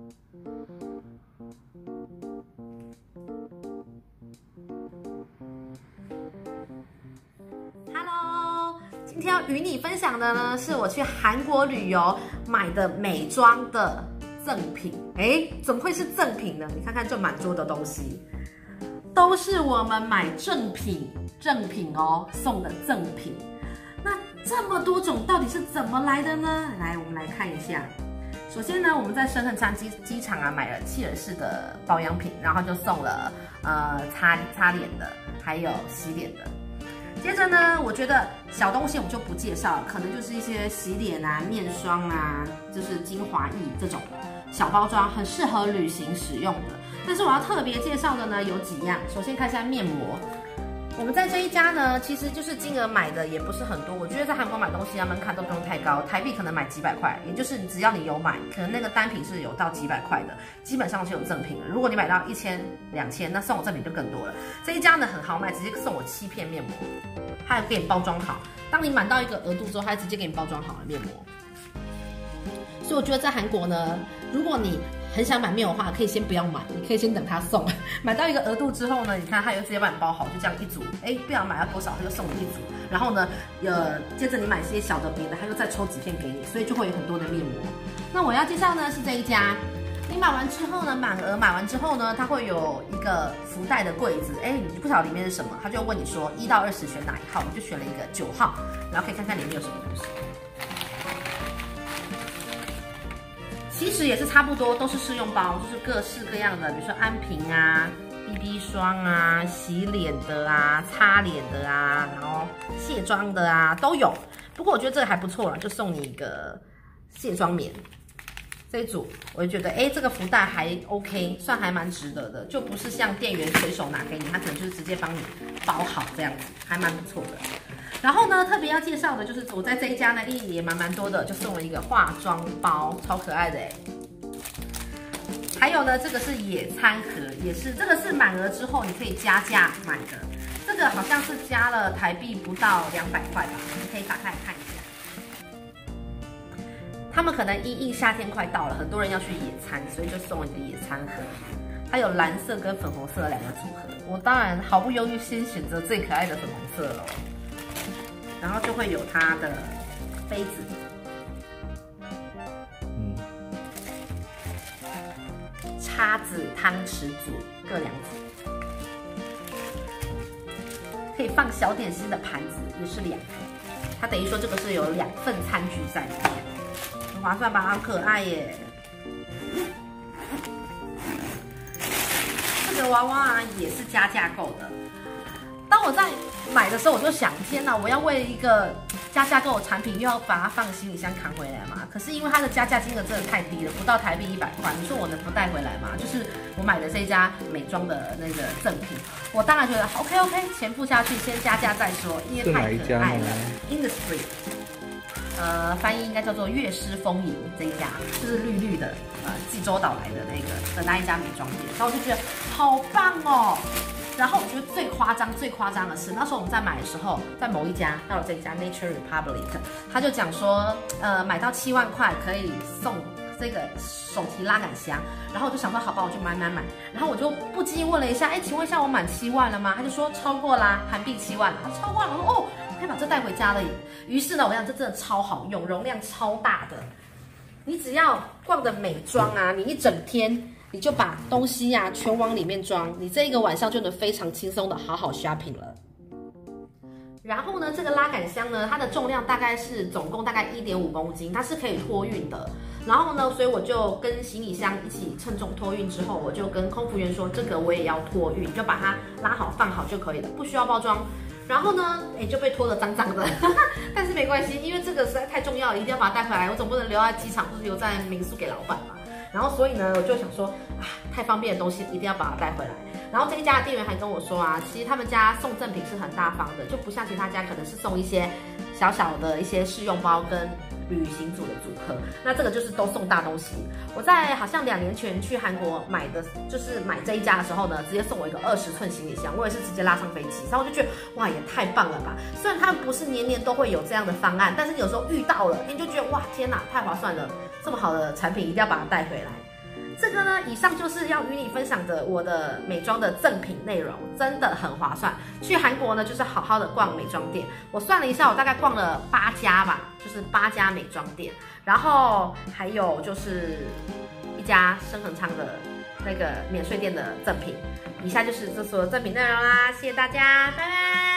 Hello， 今天要与你分享的呢，是我去韩国旅游买的美妆的赠品。怎么会是赠品呢？你看看这满桌的东西，都是我们买赠品哦送的赠品。那这么多种到底是怎么来的呢？来，我们来看一下。首先呢，我们在深圳机场啊买了契尔氏的保养品，然后就送了擦脸的，还有洗脸的。接着呢，我觉得小东西我们就不介绍了，可能就是一些洗脸啊、面霜啊，就是精华液这种小包装，很适合旅行使用的。但是我要特别介绍的呢有几样，首先看一下面膜。我们在这一家呢，其实就是金额买的也不是很多，我觉得在韩国买东西啊门槛都不用太高，台币可能买几百块，也就是只要你有买，可能那个单品是有到几百块的，基本上是有赠品的。如果你买到1000、2000，那送我赠品就更多了。这一家呢很豪迈，直接送我7片面膜，它还给你包装好。当你满到一个额度之后，它直接给你包装好了面膜。所以我觉得在韩国呢，如果你很想买面膜的话，可以先不要买，你可以先等它送。买到一个额度之后呢，你看它又直接帮你包好，就这样一组。不想买要多少，它就送你一组。然后呢，接着你买一些小的别的，它又再抽几片给你，所以就会有很多的面膜。那我要介绍呢是这一家，你买完之后呢，满额买完之后呢，它会有一个福袋的柜子。你不晓得里面是什么，它就问你说1到20选哪一号，我就选了一个9号，然后可以看看里面有什么东西。其实也是差不多，都是试用包，就是各式各样的，比如说安瓶啊、BB 霜啊、洗脸的啊、擦脸的啊，然后卸妆的啊都有。不过我觉得这个还不错啦，就送你一个卸妆棉这一组，我就觉得这个福袋还 OK， 算还蛮值得的，就不是像店员随手拿给你，他可能就是直接帮你包好这样子，还蛮不错的。然后呢，特别要介绍的就是我在这一家呢，也蛮多的，就送了一个化妆包，超可爱的还有呢，这个是野餐盒，也是这个是满额之后你可以加价买的，这个好像是加了台币不到200块吧，你可以打开来看一下。他们可能因夏天快到了，很多人要去野餐，所以就送了一个野餐盒。它有蓝色跟粉红色的2个组合，我当然毫不犹豫先选择最可爱的粉红色了。然后就会有它的杯子，叉子、汤匙组各2组，可以放小点心的盘子也是2个，它等于说这个是有2份餐具在里面，很划算吧？好可爱耶！这个娃娃啊也是加价购的。当我在买的时候，我就想，天哪，我要为一个加价购的产品，又要把它放行李箱扛回来嘛？可是因为它的加价金额真的太低了，不到台币100块，你说我能不带回来吗？就是我买的这家美妆的那个赠品，我当然觉得 OK， 钱付下去，先加价再说，因为太可爱了。Industry， 翻译应该叫做悦诗风吟这一家，就是绿绿的，济州岛来的那一家美妆店，然后我就觉得好棒哦。然后我觉得最夸张的是，那时候我们在买的时候，在某一家到了这一家 Nature Republic， 他就讲说，买到7万块可以送这个手提拉杆箱。然后我就想说，好吧，我就买。然后我就不禁问了一下，请问一下我满7万了吗？他就说超过啦，韩币7万了。他超过了，我说哦，我可以把这带回家了耶。于是呢，我想这真的超好用，容量超大的。你只要逛的美妆啊，你一整天。你就把东西呀全往里面装，你这一个晚上就能非常轻松的好好 shopping 了。然后呢，这个拉杆箱呢，它的重量大概是总共大概1.5公斤，它是可以托运的。然后呢，所以我就跟行李箱一起称重托运之后，我就跟空服员说，这个我也要托运，就把它拉好放好就可以了，不需要包装。然后呢，就被拖得脏脏的，但是没关系，因为这个实在太重要了，一定要把它带回来，我总不能留在机场或者留在民宿给老板嘛。然后所以呢，我就想说太方便的东西一定要把它带回来。然后这一家的店员还跟我说其实他们家送赠品是很大方的，就不像其他家可能是送一些小小的一些试用包跟旅行组的组合，那这个就是都送大东西。我在好像2年前去韩国买的，就是买这一家的时候呢，直接送我一个20寸行李箱，我也是直接拉上飞机，然后我就觉得哇，也太棒了吧！虽然他们不是年年都会有这样的方案，但是有时候遇到了，你就觉得哇，天哪，太划算了！这么好的产品一定要把它带回来。 这个呢，以上就是要与你分享的我的美妆的赠品内容，真的很划算。去韩国呢，就是好好的逛美妆店。我算了一下，我大概逛了8家吧，就是8家美妆店，然后还有就是1家深恒昌的那个免税店的赠品。以下就是这所有赠品内容啦，谢谢大家，拜拜。